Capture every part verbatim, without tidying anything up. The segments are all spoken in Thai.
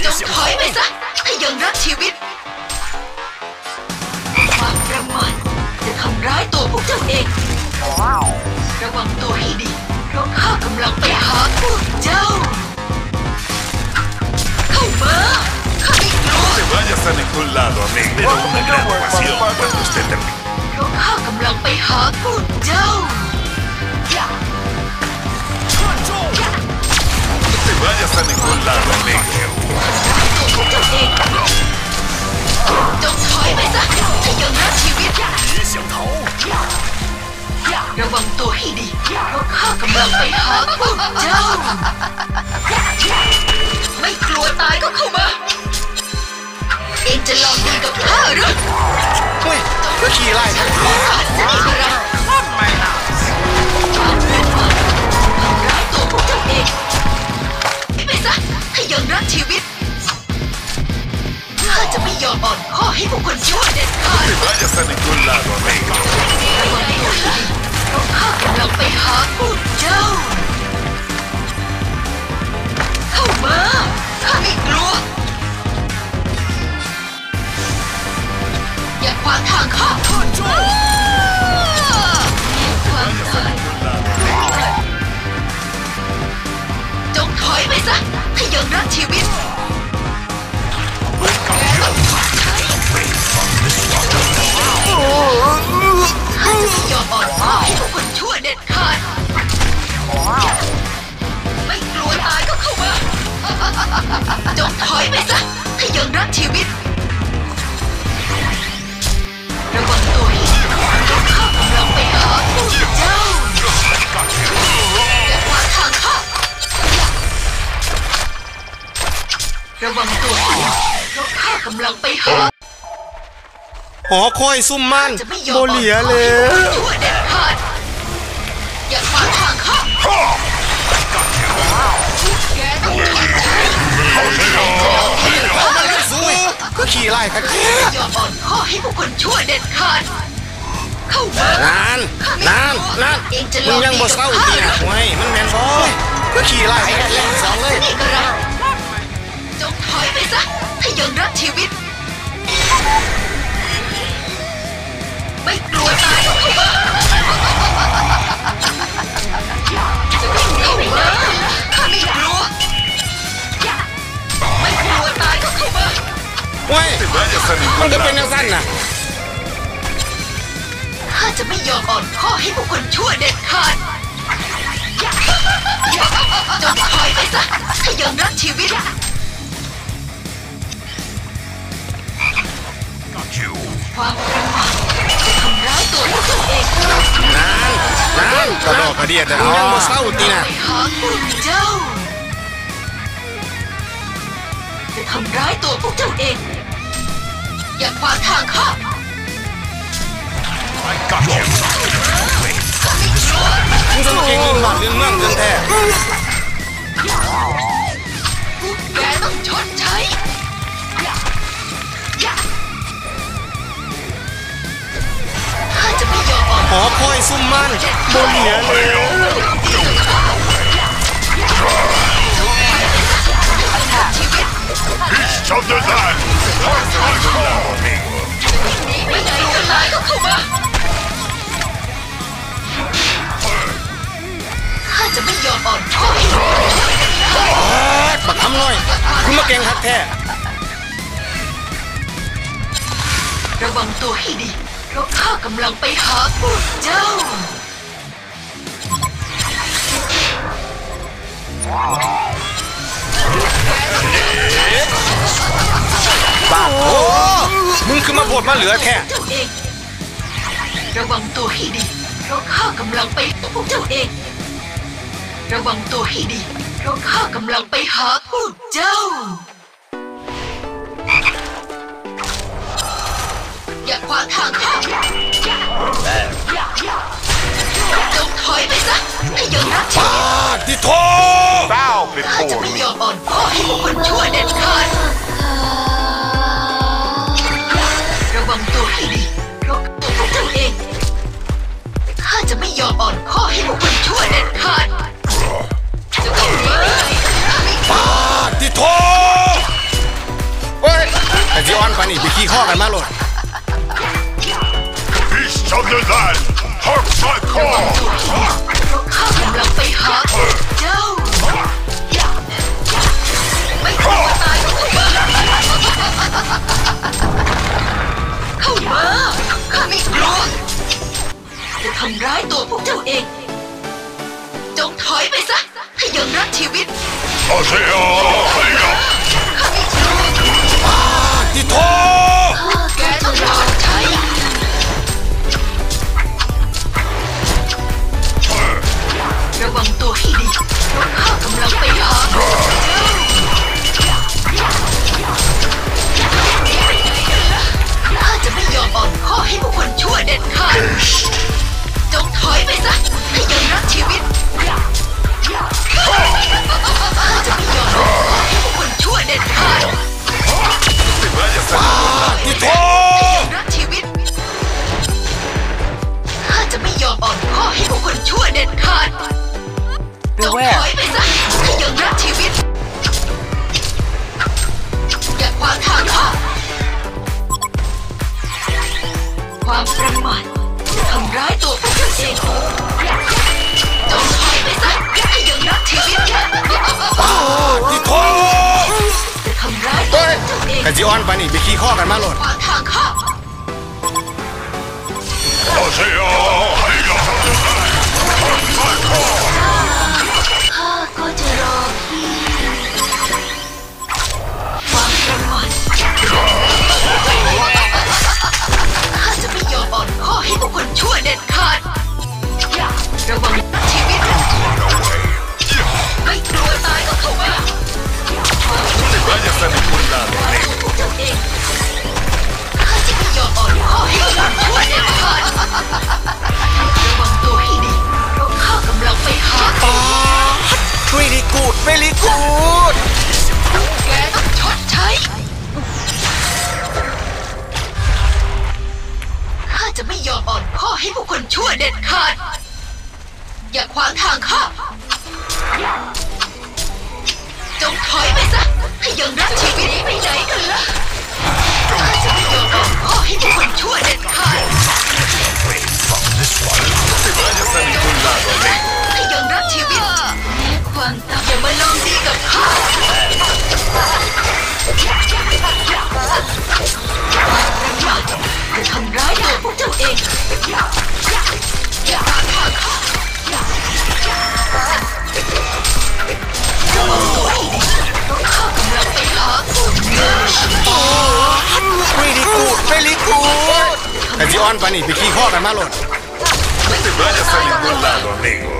จงถอยไปซะให้ยังรักชีวิตความประมาทจะทำร้ายตัวพวกเจ้าเองระวังตัวให้ดีเพราะข้ากำลังไปหาพวกเจ้าเข้ามาข้าไม่กลัว No te vayas a ningún lado, amigo. Pero una gran ocasión cuando esté terminado. เพราะข้ากำลังไปหาพวกเจ้า No te vayas a ningún lado, amigo. ตัวพวกเจ้าเองจงถอยไปซะให้ยังรักชีวิตระวังตัวให้ดีเพราะข้ากำลังไปหาพวกเจ้าไม่กลัวตายก็เข้ามาเองจะลองดีกับข้าหรือเฮ้ยก็ขี่ไล่ทั้งทีขาดสิอะไรไม่น่าความเป็นมาทำร้ายตัวพวกเจ้าเองไปซะให้ยังรักชีวิตข้าจะไม่ยอมอ่อนข้อให้พวกคนชั่วเด็ดขาด No te vayas a ningún lado, amigo. ระวังตัวให้ดีเพราะข้ากำลังไปหาพวกเจ้าเข้ามาข้าไม่กลัวอย่าขวางทางข้าความตายจงถอยไปซะให้ยังรักชีวิตข้าจะไม่ยอมอ่อนข้อให้พวกคนชั่วเด็ดขาดไม่กลัวตายก็เข้ามาจงถอยไปซะให้ยังรักชีวิตระวังตัวให้ดีเพราะข้ากำลังไปหาพวกเจ้าอย่าขวางทางข้าระวังตัวให้ดีเพราะข้ากำลังไปหาหอคอยซุ่มมันโบเหลียเลยชั่วเด็ดขาดอย่าขวางทางข้าแกต้องชดใช้เอามาเลยสู้ก็ขี่ไล่ทั้งทียอมอ่อนข้อให้พวกคนชั่วเด็ดขาดเข้ามานานนานนานมึงยังบ่เศร้าดีนะเว้ยมันแมนบอก็ขี่ไล่ทั้งทีสองเลยนี่ก็รักจงถอยไปซะให้ยังรักชีวิตไม่กลัวตายก็เข้ามาจะวิ่งหนีไปไหนข้าไม่กลัวไม่กลัวตายก็เข้ามาเว้ย No te vayas a มัน ningún จะเป็นยัง lado. สั้นน่ะข้าจะไม่ยอมอ่อนข้อให้พวกคนชั่วเด็ดขาดจงถอยไปซะให้ยังรักชีวิตความประมาทจะทำร้ายตัวพวกเจ้าเองนานนานกระดอกกระเดียดมึงยังบ่เศร้าดีนะไปหาพวกเจ้าจะทำร้ายตัวพวกเจ้าเองอย่าขวางทางข้ามึงต้องเก่งเรื่องหลอดเรื่องเมืองเรื่องแท้แกต้องชดใช้ข้าจะไม่ยอมอ่อนหอคอยซุ่มมันโบเหลียเลย Shut the door. No te vayas a ningún lado, amigo. หนีไปไหนก็ตายก็เข้ามาข้าจะไม่ยอมอ่อนข้อให้พวกคนชั่วเด็ดขาดบักทำน้อยคุณมาเก่งฮักแท้ระวังตัวให้ดีเพราะข้ากำลังไปหาพวกเจ้าบ้าโอ้มึงคือมาโบดมาเหลือแท้เจ้าเองระวังตัวให้ดีเพราะข้ากำลังไปหาพวกเจ้าเองระวังตัวให้ดีเพราะข้ากำลังไปหาพวกเจ้าอย่าขวางทางข้าจงถอยไปซะให้ยังรักชีวิตที่โท Bow ข้าจะ before ไม่ me. ยอมอ่อนข้อให้พวกคนชั่วเด็ดขาดระวังตัวให้ดีเพราะตัวพวกเจ้าเองข้าจะไม่ยอมอ่อนข้อให้พวกคนชั่วเด็ดขาดจะต้องหนีไปข้าไม่กลัวที่โทอ่อนปานนี่ไปขี้ข้อกันมาโหลด Beast of the land, hark my call. เพราะข้ากำลังไปหาพวกเจ้าไม่กลัวตายก็เข้ามาเข้ามาข้าไม่กลัวจะทำร้ายตัวพวกเจ้าเองจงถอยไปซะให้ยังรักชีวิต Aseo, hiya. ข้าไม่กลัวที่โทแกต้องชดใช้ระวังตัวให้ดีเพราะข้ากำลังไปหาพวกเจ้าข้าจะไม่ยอมอ่อนข้อให้พวกคนชั่วเด็ดขาดจงถอยไปซะให้ยังรักชีวิตข้าจะไม่ยอมอ่อนข้อให้พวกคนชั่วเด็ดขาดที่โทรักชีวิตข้าจะไม่ยอมอ่อนข้อให้พวกคนชั่วเด็ดขาดจงถอยไปซะให้ยังรักชีวิตอย่าขวางทางข้าความประมาทจะทำร้ายตัวพวกเจ้าเองจงถอยไปซะให้ยังรักชีวิตที่โทจะทำร้ายตัวพวกเจ้าเองกันจีอ่อนปานนี่ไปขี้ข้อกันมาโหลดขวางทางข้า Aseo, hiya. Hark my call. ข้าก็จะรอพี่ความประมาทข้าจะไม่ยอมอ่อนข้อให้พวกคนชั่วเด็ดขาดระวังชีวิตไม่กลัวตายก็เข้ามา Vayas a ningún lado, ร้าย amigo. ตัวพวกเจ้าเองข้าจะไม่ยอมอ่อนข้อให้พวกคนชั่วเด็ดขาดระวังตัวให้ดีเพราะข้ากำลังไปหาเวลีกูดเวลีกูดแกต้องชดใช้ ข้าจะไม่ยอมอ่อนข้อให้พวกคนชั่วเด็ดขาด อย่าขวางทางข้า จงถอยไปซะให้ยังรักชีวิตไปไหนกันล่ะ ข้าจะไม่ยอมอ่อนข้อให้พวกคนชั่วเด็ดขาด Vayas a ningún lado, amigo. ให้ยังรักชีวิตแม้ความตายอย่ามาลองดีกับข้าประมาทจะทำร้ายตัวพวกเจ้าเองอย่าขวางทางข้าระวังตัวให้ดีเพราะข้ากำลังไปหาพวกเจ้าเวลีกูดเวลีกูดกันจีอ่อนปานนี่ไปขี้ข้อกันมาโหลด Vayas a ningún lado, amigo.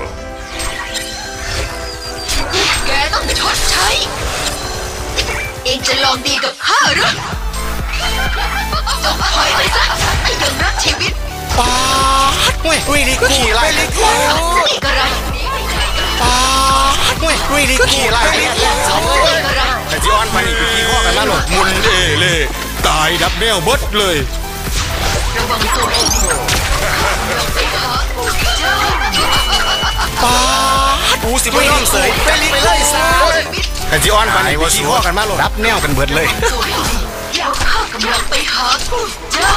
แกต้องชดใช้ เองจะลองดีกับข้าหรือจงถอยไปซะให้ยังรักชีวิตป้าดเว้ยเวลีกูดเวลีกูดนี่กระไรป้าดเว้ยเวลีกูดเวลีกูดนี่กระไรกันจีอ่อนปานนี่ไปขี้ข้อกันมาโหลดมุนเอเล่ตายดับแนวเบิดเลยระวังตัวให้ดีเราไปหาพวกเจ้าป้าดกูสิไม่ยอมเสยเวลีกูดกันจีอ่อนปานนี่ไปขี้ข้อกันมาโหลดดับแนวกันเบิดเลยตัวให้ดีแล้วข้ากำลังไปหาพวกเจ้า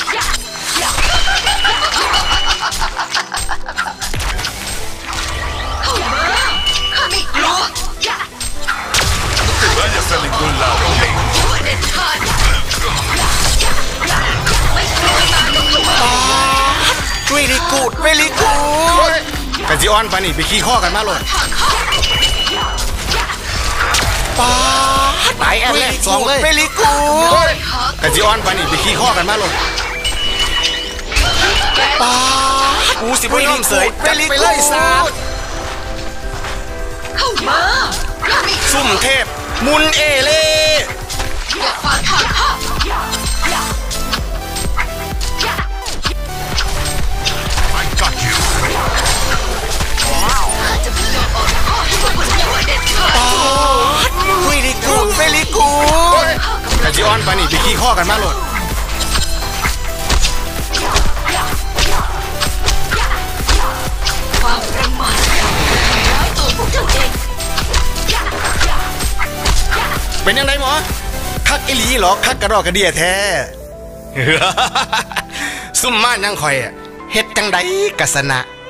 เข้ามาข้าไม่กลัว Vayas a ningún lado, amigo. ชั่วเด็ดขาดไม่กลัวตายก็เข้ามาเวลีกูดเวลีกูดกันจีอ่อนปานนี่ไปขี้ข้อกันมาโหลดทางข้าป้าดหลายแอนแรกสองเลยเวลีกูดกันจีอ่อนปานนี่ไปขี้ข้อกันมาโหลดป้าดกูสิไม่ยอมเสยเวลีกูดเข้ามาข้าไม่กลัวซุ่มเทพมุนเอเล่อย่าขวางทางข้า I got you. ข้าจะไม่ยอมอ่อนข้อให้พวกคนชั่วเด็ดขาดเวลีกูดเวลีกูดกันจีอ่อนปานนี่ไปขี้ข้อกันมาโหลดความประมาททำร้ายตัวพวกเจ้าเองเป็นยังไงหมอคักอีหลีหรอคักกระดอกกระเดียแท้ ซุ่มมายังคอยเฮ็ดจังใดกะสนะ